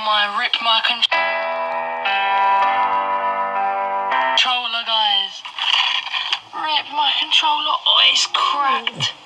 Rip my controller, guys. Rip my controller. Oh, it's cracked.